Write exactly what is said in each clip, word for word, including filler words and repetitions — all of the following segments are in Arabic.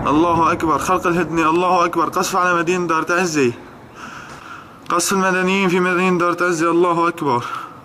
الله أكبر. خلق الهدنة. الله أكبر. قصف على مدينة دار تعزي. قصف المدنيين في مدينة دار تعزي. الله أكبر.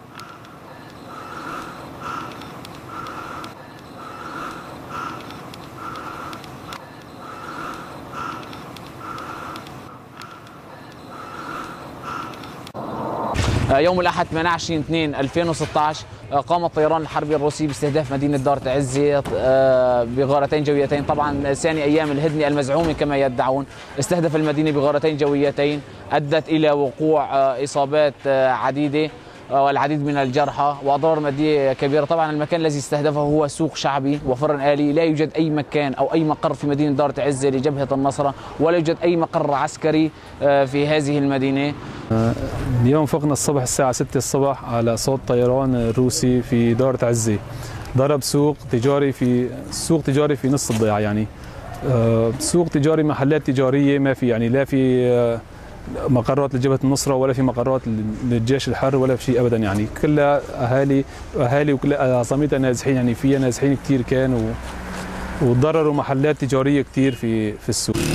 يوم الأحد ثمانية وعشرين اثنين ألفين وستة عشر قام الطيران الحربي الروسي باستهداف مدينة دار تعزي بغارتين جويتين. طبعا ثاني أيام الهدنة المزعومة كما يدعون، استهدف المدينة بغارتين جويتين أدت إلى وقوع إصابات عديدة والعديد من الجرحى وأضرار مادية كبيرة. طبعا المكان الذي استهدفه هو سوق شعبي وفرن آلي، لا يوجد أي مكان أو أي مقر في مدينة دار تعزي لجبهة النصرة، ولا يوجد أي مقر عسكري في هذه المدينة. اليوم فقنا الصبح الساعة ستة الصبح على صوت طيران روسي في دار تعزي، ضرب سوق تجاري في سوق تجاري في نص الضيعة، يعني سوق تجاري، محلات تجارية ما في، يعني لا في مقرات لجبهة النصرة ولا في مقرات للجيش الحر ولا في شيء أبدا، يعني كلها أهالي أهالي وكلها عصاميتها نازحين، يعني فيها نازحين كثير كانوا وضرروا محلات تجارية كثير في في السوق.